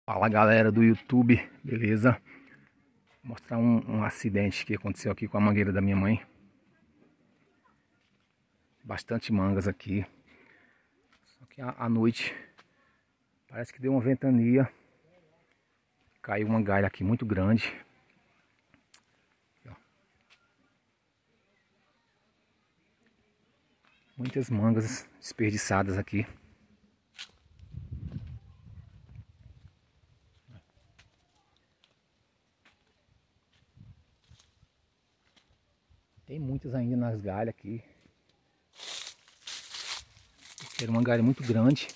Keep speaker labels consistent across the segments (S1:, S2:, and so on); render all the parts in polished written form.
S1: Fala galera do YouTube, beleza? Vou mostrar um acidente que aconteceu aqui com a mangueira da minha mãe. Bastante mangas aqui. Só que à noite parece que deu uma ventania. Caiu uma galha aqui muito grande. Aqui, ó. Muitas mangas desperdiçadas aqui. Tem muitas ainda nas galhas aqui. Era uma galha muito grande.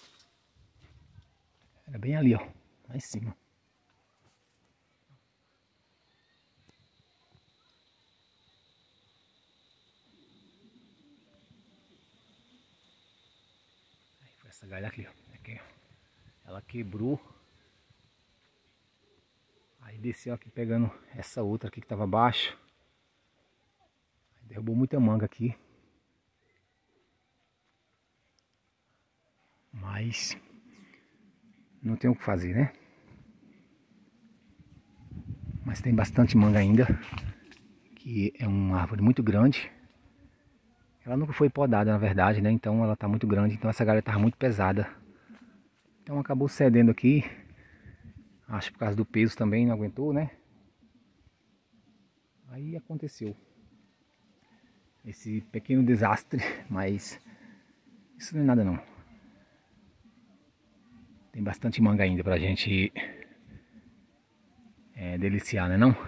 S1: Era bem ali, ó, lá em cima. Aí foi essa galha aqui, ó. Aqui, ó. Ela quebrou. Aí desceu aqui pegando essa outra aqui que tava abaixo. Aí derrubou muita manga aqui. Mas não tem o que fazer, né? Mas tem bastante manga ainda. Que é uma árvore muito grande. Ela nunca foi podada, na verdade, né? Então ela tá muito grande. Então essa galha tava muito pesada. Então acabou cedendo aqui. Acho por causa do peso também, não aguentou, né? Aí aconteceu esse pequeno desastre. Mas isso não é nada não. Tem bastante manga ainda pra gente deliciar, né não?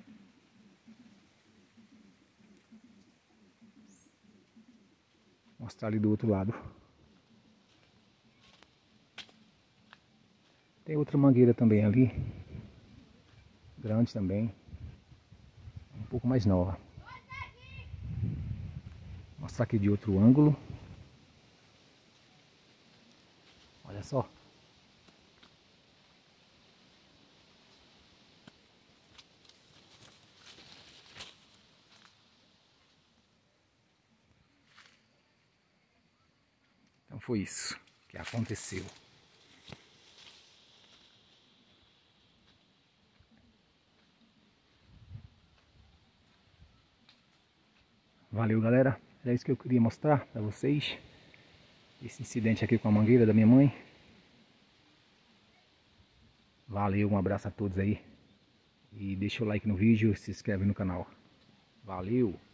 S1: Vou mostrar ali do outro lado. Tem outra mangueira também ali. Grande também. Um pouco mais nova. Vou mostrar aqui de outro ângulo. Olha só. Então foi isso que aconteceu. Valeu galera, era isso que eu queria mostrar pra vocês. Esse incidente aqui com a mangueira da minha mãe. Valeu, um abraço a todos aí. E deixa o like no vídeo e se inscreve no canal. Valeu!